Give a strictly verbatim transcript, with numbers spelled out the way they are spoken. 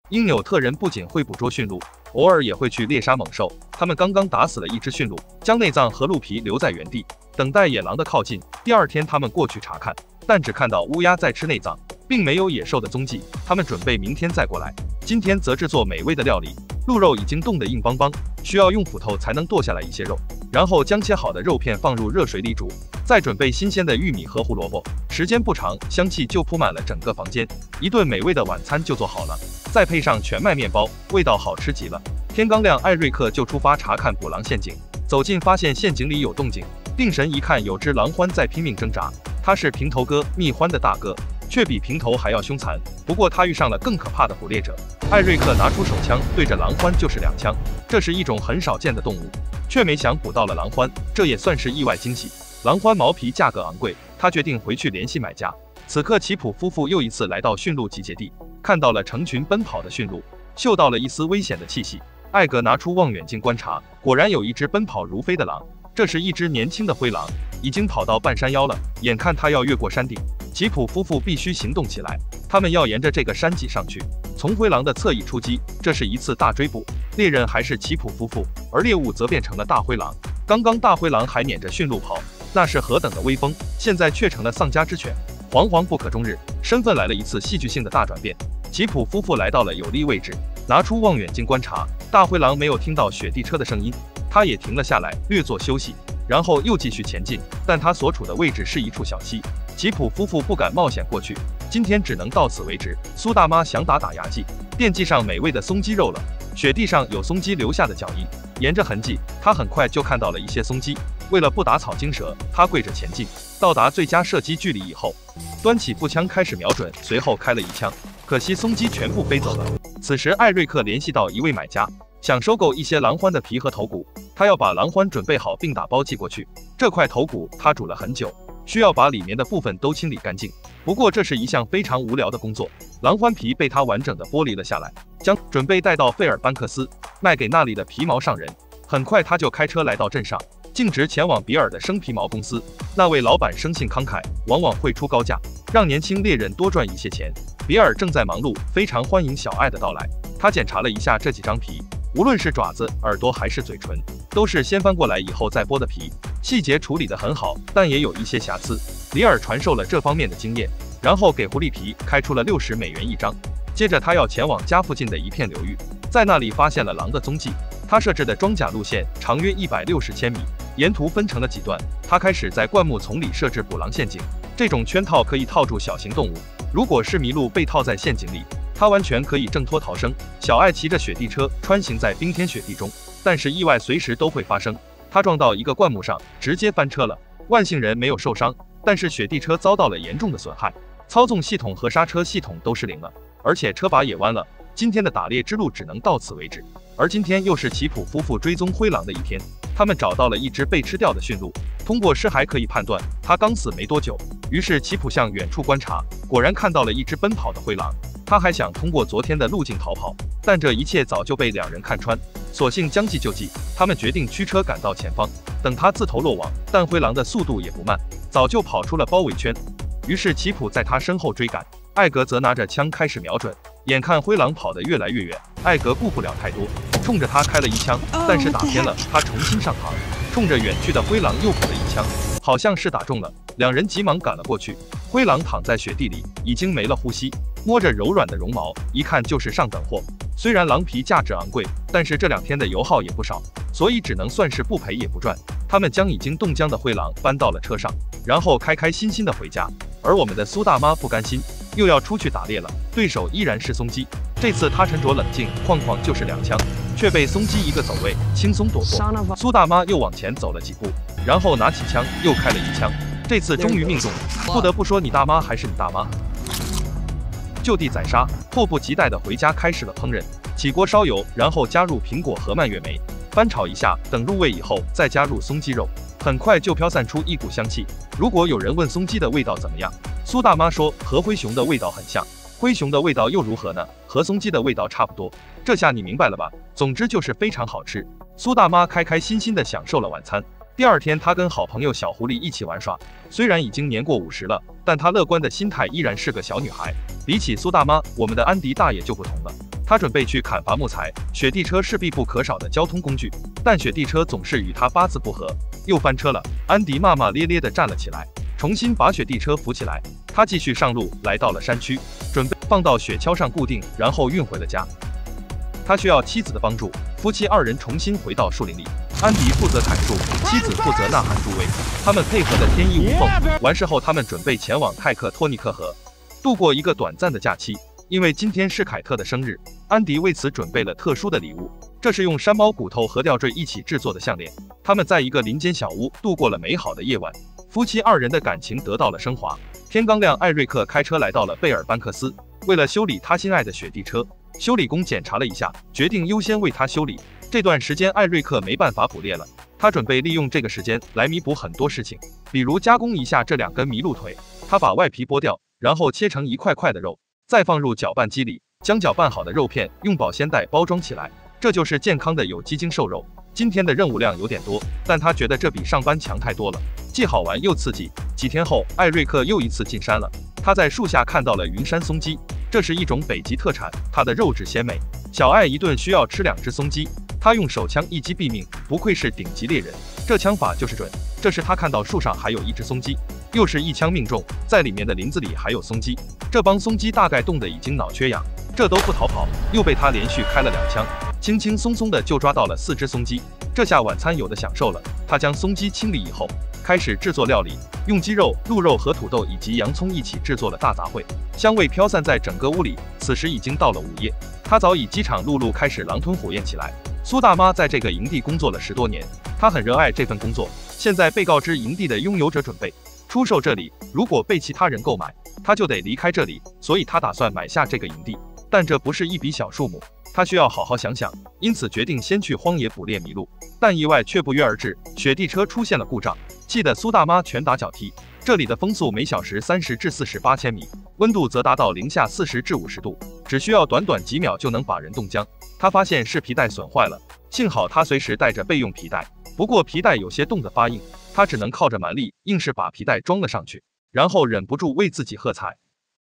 因纽特人不仅会捕捉驯鹿，偶尔也会去猎杀猛兽。他们刚刚打死了一只驯鹿，将内脏和鹿皮留在原地，等待野狼的靠近。第二天，他们过去查看，但只看到乌鸦在吃内脏，并没有野兽的踪迹。他们准备明天再过来，今天则制作美味的料理。鹿肉已经冻得硬邦邦，需要用斧头才能剁下来一些肉，然后将切好的肉片放入热水里煮，再准备新鲜的玉米和胡萝卜。时间不长，香气就铺满了整个房间，一顿美味的晚餐就做好了。再配上全麦面包，味道好吃极了。天刚亮，艾瑞克就出发查看捕狼陷阱。走近发现陷阱里有动静，定神一看，有只狼獾在拼命挣扎。他是平头哥蜜獾的大哥，却比平头还要凶残。不过他遇上了更可怕的捕猎者。艾瑞克拿出手枪，对着狼獾就是两枪。这是一种很少见的动物，却没想捕到了狼獾，这也算是意外惊喜。狼獾毛皮价格昂贵，他决定回去联系买家。此刻奇普夫妇又一次来到驯鹿集结地，看到了成群奔跑的驯鹿，嗅到了一丝危险的气息。艾格拿出望远镜观察，果然有一只奔跑如飞的狼，这是一只年轻的灰狼，已经跑到半山腰了，眼看他要越过山顶。奇普夫妇必须行动起来，他们要沿着这个山脊上去，从灰狼的侧翼出击。这是一次大追捕，猎人还是奇普夫妇，而猎物则变成了大灰狼。刚刚大灰狼还撵着驯鹿跑，那是何等的威风，现在却成了丧家之犬，惶惶不可终日，身份来了一次戏剧性的大转变。奇普夫妇来到了有利位置，拿出望远镜观察，大灰狼没有听到雪地车的声音，他也停了下来，略作休息，然后又继续前进。但他所处的位置是一处小溪，奇普夫妇不敢冒险过去，今天只能到此为止。苏大妈想打打牙祭，惦记上美味的松鸡肉了。雪地上有松鸡留下的脚印，沿着痕迹，他很快就看到了一些松鸡。为了不打草惊蛇，他跪着前进，到达最佳射击距离以后，端起步枪开始瞄准，随后开了一枪。可惜松鸡全部飞走了。此时艾瑞克联系到一位买家，想收购一些狼獾的皮和头骨，他要把狼獾准备好并打包寄过去。这块头骨他煮了很久，需要把里面的部分都清理干净。不过这是一项非常无聊的工作，狼獾皮被他完整的剥离了下来，将准备带到费尔班克斯卖给那里的皮毛商人。很快他就开车来到镇上，径直前往比尔的生皮毛公司。那位老板生性慷慨，往往会出高价，让年轻猎人多赚一些钱。比尔正在忙碌，非常欢迎小艾的到来。他检查了一下这几张皮，无论是爪子、耳朵还是嘴唇，都是先翻过来以后再剥的皮，细节处理得很好，但也有一些瑕疵。比尔传授了这方面的经验，然后给狐狸皮开出了六十美元一张。接着他要前往家附近的一片流域，在那里发现了狼的踪迹。他设置的装甲路线长约一百六十千米，沿途分成了几段。他开始在灌木丛里设置捕狼陷阱，这种圈套可以套住小型动物，如果是麋鹿被套在陷阱里，他完全可以挣脱逃生。小艾骑着雪地车穿行在冰天雪地中，但是意外随时都会发生。他撞到一个灌木上，直接翻车了，万幸人没有受伤，但是雪地车遭到了严重的损害，操纵系统和刹车系统都失灵了，而且车把也弯了。今天的打猎之路只能到此为止，而今天又是奇普夫妇追踪灰狼的一天。他们找到了一只被吃掉的驯鹿，通过尸骸可以判断它刚死没多久。于是奇普向远处观察，果然看到了一只奔跑的灰狼。他还想通过昨天的路径逃跑，但这一切早就被两人看穿，索性将计就计。他们决定驱车赶到前方，等他自投落网。但灰狼的速度也不慢，早就跑出了包围圈。于是奇普在他身后追赶，艾格则拿着枪开始瞄准。眼看灰狼跑得越来越远，艾格顾不了太多，冲着他开了一枪，但是打偏了，他重新上膛，冲着远去的灰狼又补了一枪，好像是打中了。两人急忙赶了过去，灰狼躺在雪地里，已经没了呼吸，摸着柔软的绒毛，一看就是上等货。虽然狼皮价值昂贵，但是这两天的油耗也不少，所以只能算是不赔也不赚。他们将已经冻僵的灰狼搬到了车上，然后开开心心的回家。而我们的苏大妈不甘心，又要出去打猎了，对手依然是松鸡。这次她沉着冷静，哐哐就是两枪，却被松鸡一个走位轻松躲过。苏大妈又往前走了几步，然后拿起枪又开了一枪，这次终于命中了。不得不说，你大妈还是你大妈。就地宰杀，迫不及待地回家开始了烹饪。起锅烧油，然后加入苹果和蔓越莓，翻炒一下，等入味以后再加入松鸡肉，很快就飘散出一股香气。如果有人问松鸡的味道怎么样，苏大妈说和灰熊的味道很像。灰熊的味道又如何呢？和松鸡的味道差不多。这下你明白了吧？总之就是非常好吃。苏大妈开开心心地享受了晚餐。第二天，她跟好朋友小狐狸一起玩耍。虽然已经年过五十了，但她乐观的心态依然是个小女孩。比起苏大妈，我们的安迪大爷就不同了。 他准备去砍伐木材，雪地车是必不可少的交通工具，但雪地车总是与他八字不合，又翻车了。安迪骂骂咧咧地站了起来，重新把雪地车扶起来。他继续上路，来到了山区，准备放到雪橇上固定，然后运回了家。他需要妻子的帮助，夫妻二人重新回到树林里。安迪负责砍树，妻子负责呐喊助威，他们配合得天衣无缝。完事后，他们准备前往泰克托尼克河，度过一个短暂的假期。因为今天是凯特的生日，安迪为此准备了特殊的礼物，这是用山猫骨头和吊坠一起制作的项链。他们在一个林间小屋度过了美好的夜晚，夫妻二人的感情得到了升华。天刚亮，艾瑞克开车来到了贝尔班克斯，为了修理他心爱的雪地车，修理工检查了一下，决定优先为他修理。这段时间艾瑞克没办法捕猎了，他准备利用这个时间来弥补很多事情，比如加工一下这两根麋鹿腿。他把外皮剥掉，然后切成一块块的肉，再放入搅拌机里，将搅拌好的肉片用保鲜袋包装起来，这就是健康的有机精瘦肉。今天的任务量有点多，但他觉得这比上班强太多了，既好玩又刺激。几天后，艾瑞克又一次进山了，他在树下看到了云山松鸡，这是一种北极特产，它的肉质鲜美。小艾一顿需要吃两只松鸡，他用手枪一击毙命，不愧是顶级猎人，这枪法就是准。这时他看到树上还有一只松鸡，又是一枪命中，在里面的林子里还有松鸡，这帮松鸡大概冻得已经脑缺氧，这都不逃跑，又被他连续开了两枪，轻轻松松的就抓到了四只松鸡。这下晚餐有的享受了。他将松鸡清理以后，开始制作料理，用鸡肉、鹿肉和土豆以及洋葱一起制作了大杂烩，香味飘散在整个屋里。此时已经到了午夜，他早已饥肠辘辘，开始狼吞虎咽起来。苏大妈在这个营地工作了十多年，她很热爱这份工作。现在被告知营地的拥有者准备出售这里，如果被其他人购买，他就得离开这里，所以他打算买下这个营地，但这不是一笔小数目，他需要好好想想，因此决定先去荒野捕猎麋鹿。但意外却不约而至，雪地车出现了故障，气得苏大妈拳打脚踢。这里的风速每小时三十至四十八千米，温度则达到零下四十至五十度，只需要短短几秒就能把人冻僵。他发现是皮带损坏了，幸好他随时带着备用皮带，不过皮带有些冻得发硬，他只能靠着蛮力硬是把皮带装了上去，然后忍不住为自己喝彩。